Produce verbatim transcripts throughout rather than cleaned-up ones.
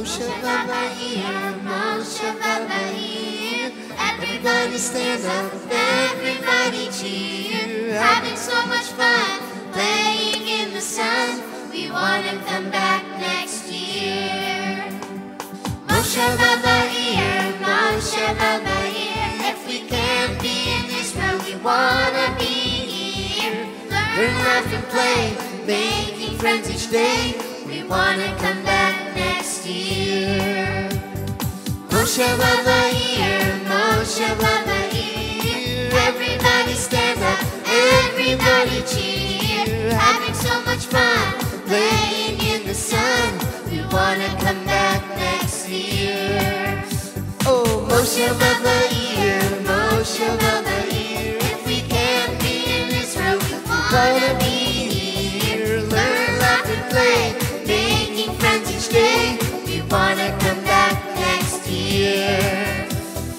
Moshava Ba'ir, Moshava Ba'ir. Everybody stand up, everybody cheer. Having so much fun, playing in the sun. We wanna come back next year. Moshava Ba'ir, Moshava Ba'ir. If we can't be in this room, we wanna be here. Learn, laugh and play, making friends each day. We wanna come back next year. Moshava Ba'ir, Moshava Ba'ir. Everybody stand up, everybody cheer. Having so much fun, playing in the sun. We wanna come back next year. Oh, Moshava Ba'ir, Moshava Ba'ir. If we can't be in this room, we wanna be here. Learn, laugh and play, making friends each day. We wanna come back next year.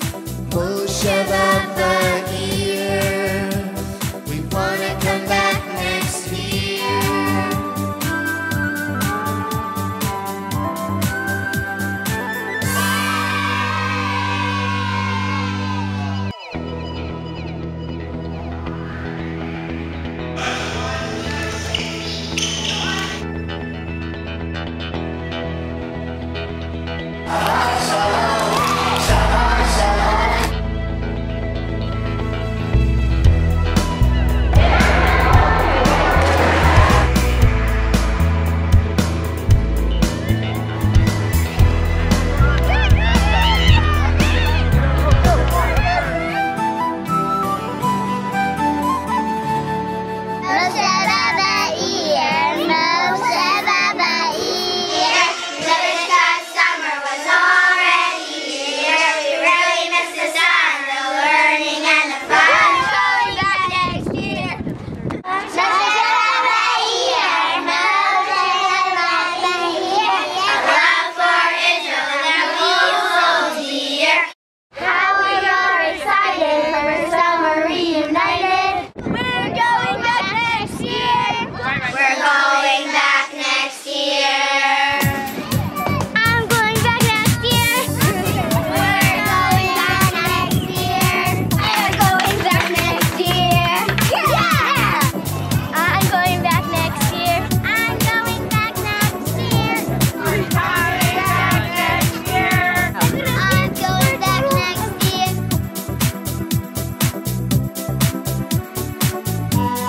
Moshava Ba'ir. We wanna come back next year.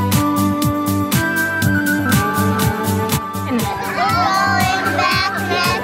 Going back next